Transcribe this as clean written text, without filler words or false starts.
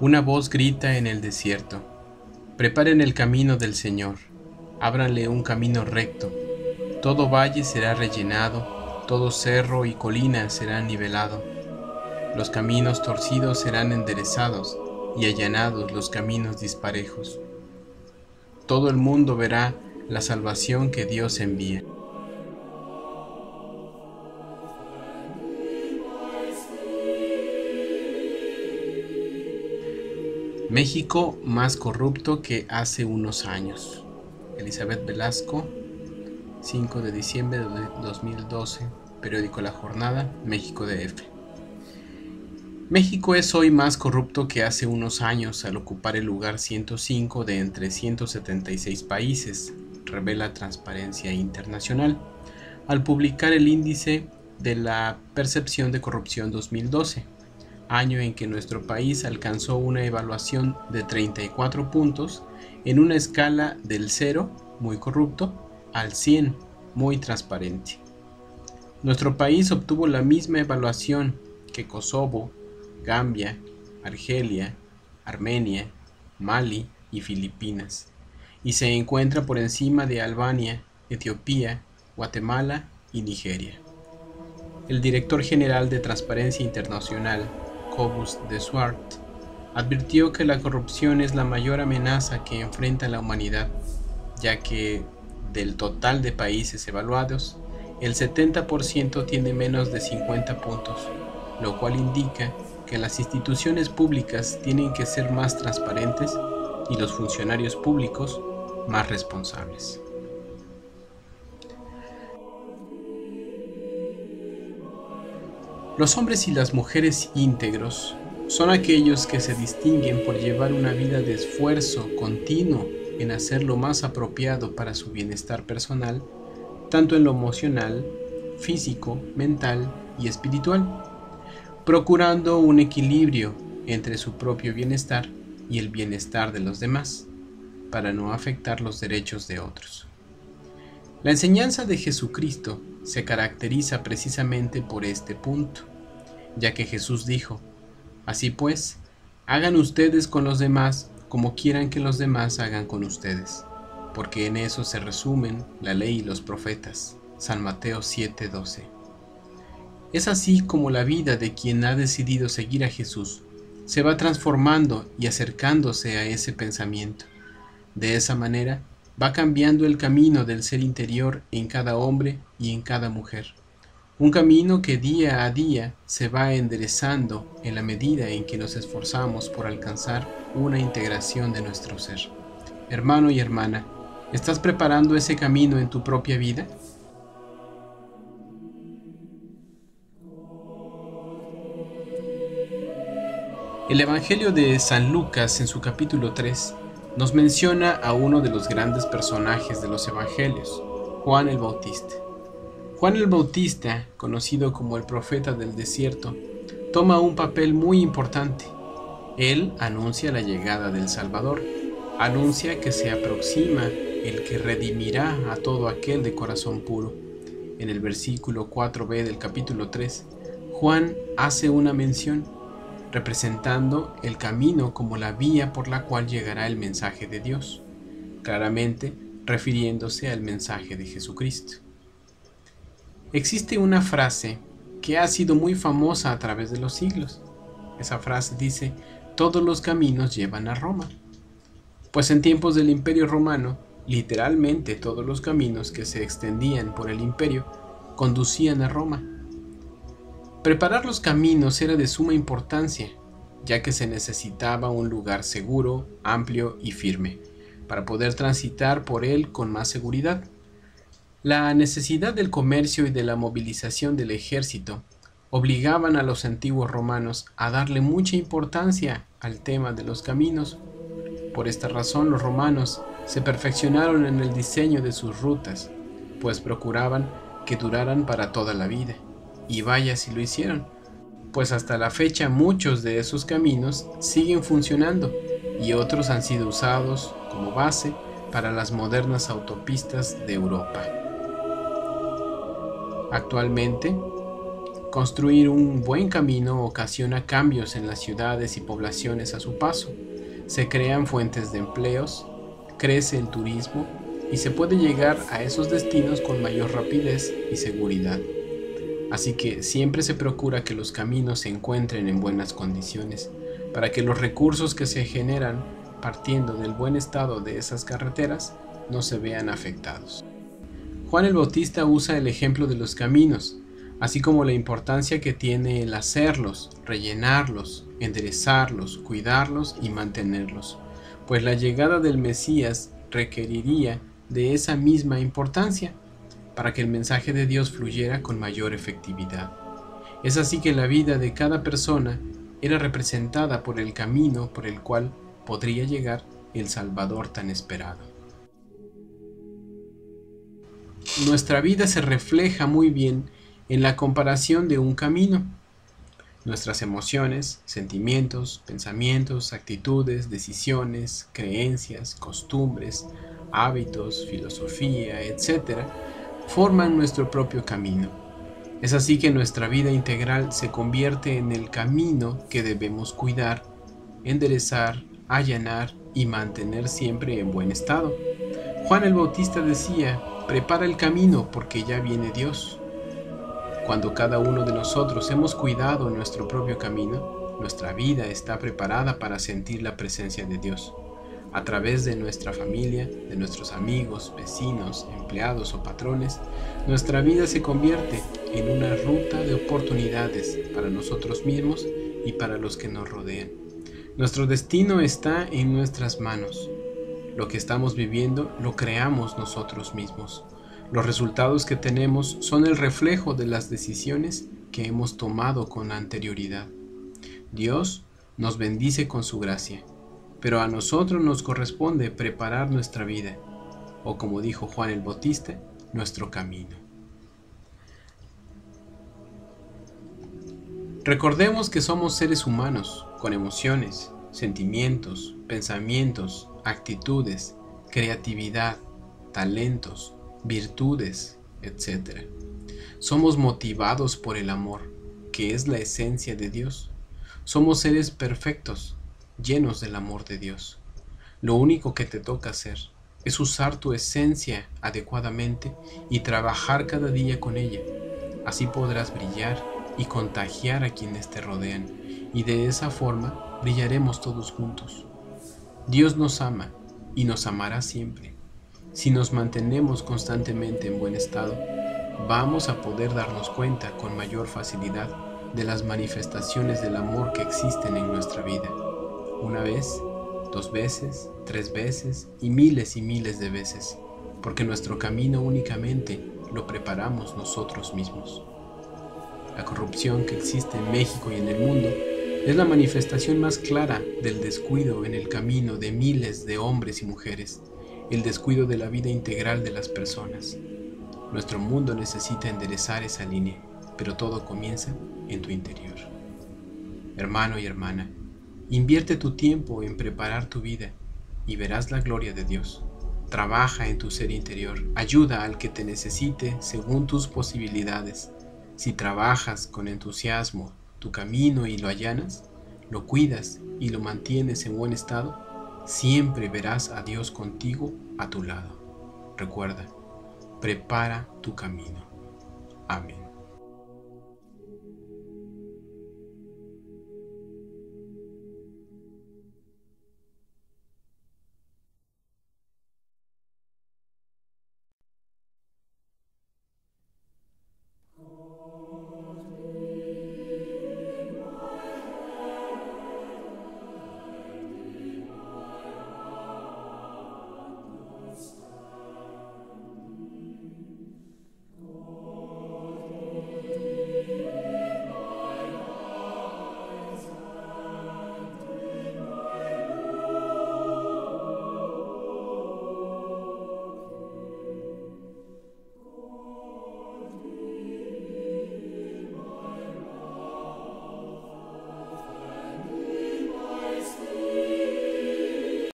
Una voz grita en el desierto: preparen el camino del Señor, ábranle un camino recto. Todo valle será rellenado, todo cerro y colina será nivelado. Los caminos torcidos serán enderezados y allanados los caminos disparejos. Todo el mundo verá la salvación que Dios envía. México más corrupto que hace unos años. Elizabeth Velasco, 5 de diciembre de 2012, periódico La Jornada, México DF. México es hoy más corrupto que hace unos años al ocupar el lugar 105 de entre 176 países, revela Transparencia Internacional, al publicar el índice de la percepción de corrupción 2012. Año en que nuestro país alcanzó una evaluación de 34 puntos en una escala del 0, muy corrupto, al 100, muy transparente. Nuestro país obtuvo la misma evaluación que Kosovo, Gambia, Argelia, Armenia, Mali y Filipinas, y se encuentra por encima de Albania, Etiopía, Guatemala y Nigeria. El director general de Transparencia Internacional, Cobus de Swart, advirtió que la corrupción es la mayor amenaza que enfrenta la humanidad, ya que del total de países evaluados, el 70% tiene menos de 50 puntos, lo cual indica que las instituciones públicas tienen que ser más transparentes y los funcionarios públicos más responsables. Los hombres y las mujeres íntegros son aquellos que se distinguen por llevar una vida de esfuerzo continuo en hacer lo más apropiado para su bienestar personal, tanto en lo emocional, físico, mental y espiritual, procurando un equilibrio entre su propio bienestar y el bienestar de los demás, para no afectar los derechos de otros. La enseñanza de Jesucristo se caracteriza precisamente por este punto, ya que Jesús dijo: así pues, hagan ustedes con los demás como quieran que los demás hagan con ustedes, porque en eso se resumen la ley y los profetas. San Mateo 7:12. Es así como la vida de quien ha decidido seguir a Jesús se va transformando y acercándose a ese pensamiento. De esa manera va cambiando el camino del ser interior en cada hombre y en cada mujer. Un camino que día a día se va enderezando en la medida en que nos esforzamos por alcanzar una integración de nuestro ser. Hermano y hermana, ¿estás preparando ese camino en tu propia vida? El Evangelio de San Lucas, en su capítulo 3, nos menciona a uno de los grandes personajes de los Evangelios, Juan el Bautista. Juan el Bautista, conocido como el profeta del desierto, toma un papel muy importante. Él anuncia la llegada del Salvador, anuncia que se aproxima el que redimirá a todo aquel de corazón puro. En el versículo 4b del capítulo 3, Juan hace una mención, representando el camino como la vía por la cual llegará el mensaje de Dios, claramente refiriéndose al mensaje de Jesucristo. Existe una frase que ha sido muy famosa a través de los siglos. Esa frase dice: todos los caminos llevan a Roma. Pues en tiempos del Imperio Romano, literalmente todos los caminos que se extendían por el imperio conducían a Roma. Preparar los caminos era de suma importancia, ya que se necesitaba un lugar seguro, amplio y firme, para poder transitar por él con más seguridad. La necesidad del comercio y de la movilización del ejército obligaban a los antiguos romanos a darle mucha importancia al tema de los caminos. Por esta razón los romanos se perfeccionaron en el diseño de sus rutas, pues procuraban que duraran para toda la vida. Y vaya si lo hicieron, pues hasta la fecha muchos de esos caminos siguen funcionando y otros han sido usados como base para las modernas autopistas de Europa. Actualmente, Construir un buen camino ocasiona cambios en las ciudades y poblaciones a su paso. Se crean fuentes de empleos, crece el turismo y se puede llegar a esos destinos con mayor rapidez y seguridad. Así que siempre se procura que los caminos se encuentren en buenas condiciones, para que los recursos que se generan partiendo del buen estado de esas carreteras no se vean afectados. Juan el Bautista usa el ejemplo de los caminos, así como la importancia que tiene el hacerlos, rellenarlos, enderezarlos, cuidarlos y mantenerlos, pues la llegada del Mesías requeriría de esa misma importancia para que el mensaje de Dios fluyera con mayor efectividad. Es así que la vida de cada persona era representada por el camino por el cual podría llegar el Salvador tan esperado. Nuestra vida se refleja muy bien en la comparación de un camino. Nuestras emociones, sentimientos, pensamientos, actitudes, decisiones, creencias, costumbres, hábitos, filosofía, etc., forman nuestro propio camino. Es así que nuestra vida integral se convierte en el camino que debemos cuidar, enderezar, allanar y mantener siempre en buen estado. Juan el Bautista decía: prepara el camino porque ya viene Dios. Cuando cada uno de nosotros hemos cuidado nuestro propio camino, nuestra vida está preparada para sentir la presencia de Dios. A través de nuestra familia, de nuestros amigos, vecinos, empleados o patrones, nuestra vida se convierte en una ruta de oportunidades para nosotros mismos y para los que nos rodean. Nuestro destino está en nuestras manos. Lo que estamos viviendo lo creamos nosotros mismos. Los resultados que tenemos son el reflejo de las decisiones que hemos tomado con anterioridad. Dios nos bendice con su gracia, pero a nosotros nos corresponde preparar nuestra vida, o como dijo Juan el Bautista, nuestro camino. Recordemos que somos seres humanos con emociones, sentimientos, pensamientos, actitudes, creatividad, talentos, virtudes, etc. Somos motivados por el amor, que es la esencia de Dios. Somos seres perfectos, llenos del amor de Dios. Lo único que te toca hacer es usar tu esencia adecuadamente y trabajar cada día con ella. Así podrás brillar y contagiar a quienes te rodean, y de esa forma brillaremos todos juntos. Dios nos ama y nos amará siempre. Si nos mantenemos constantemente en buen estado, vamos a poder darnos cuenta con mayor facilidad de las manifestaciones del amor que existen en nuestra vida. Una vez, 2 veces, 3 veces y miles de veces, porque nuestro camino únicamente lo preparamos nosotros mismos. La corrupción que existe en México y en el mundo es la manifestación más clara del descuido en el camino de miles de hombres y mujeres, el descuido de la vida integral de las personas. Nuestro mundo necesita enderezar esa línea, pero todo comienza en tu interior. Hermano y hermana, invierte tu tiempo en preparar tu vida y verás la gloria de Dios. Trabaja en tu ser interior, ayuda al que te necesite según tus posibilidades. Si trabajas con entusiasmo tu camino y lo allanas, lo cuidas y lo mantienes en buen estado, siempre verás a Dios contigo a tu lado. Recuerda, prepara tu camino. Amén.